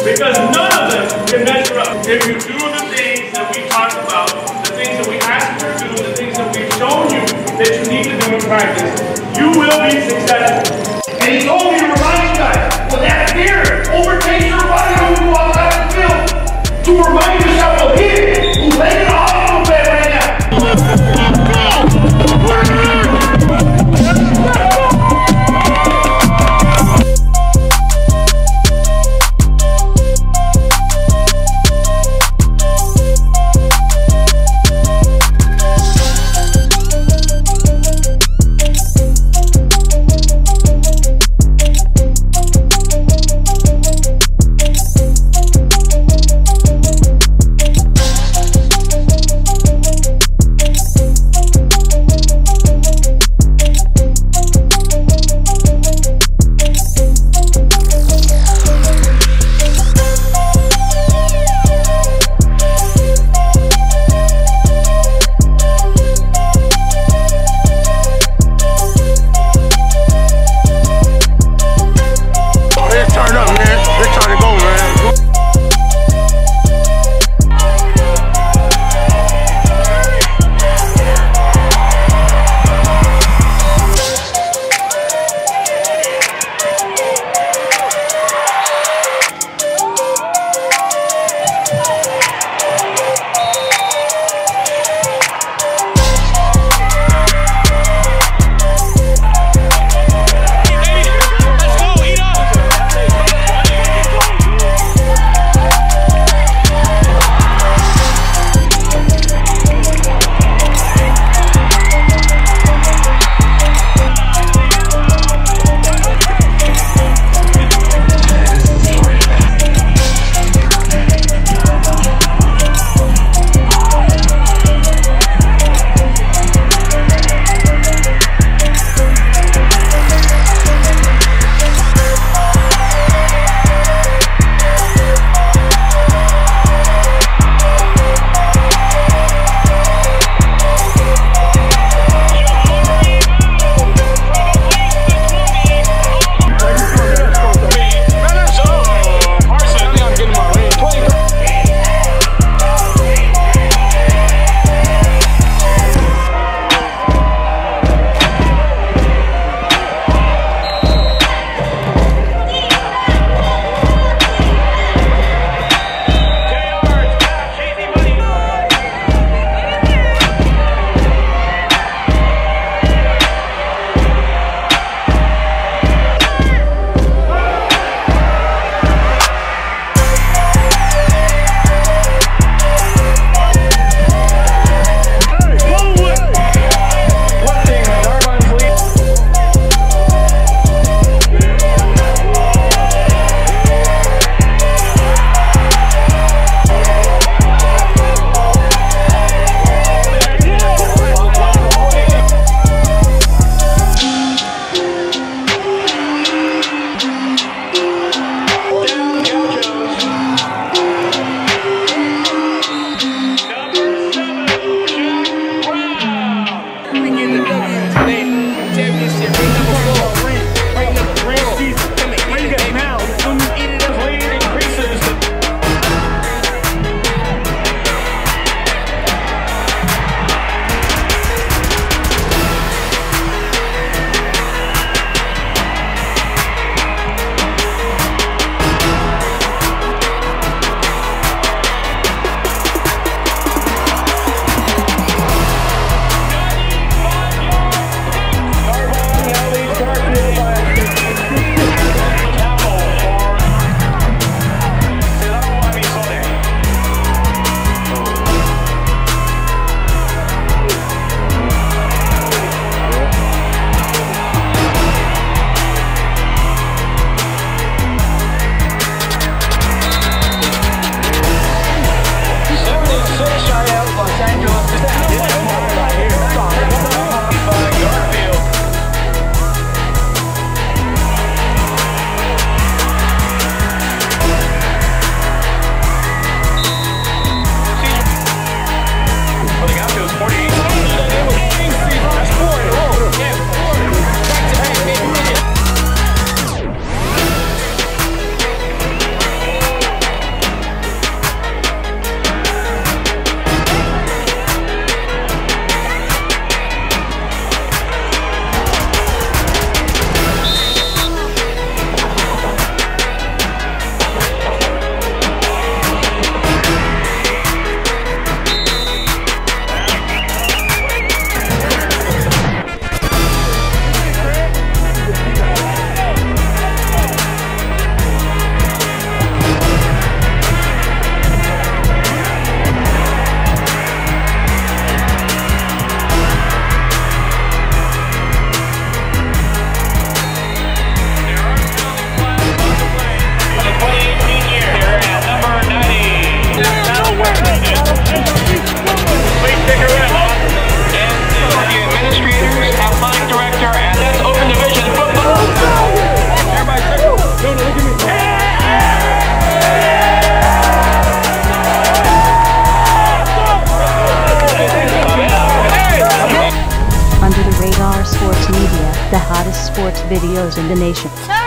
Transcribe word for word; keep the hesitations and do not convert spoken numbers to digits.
Because none of them can measure up. If you do the things that we talked about, the things that we asked you to do, the things that we've shown you that you need to do in practice, you will be successful. And he told me to remind you guys, well, that fear overtakes your body when you walk out of the field. To remind yourself of him who laid in a hospital bed right now. sports videos in the nation.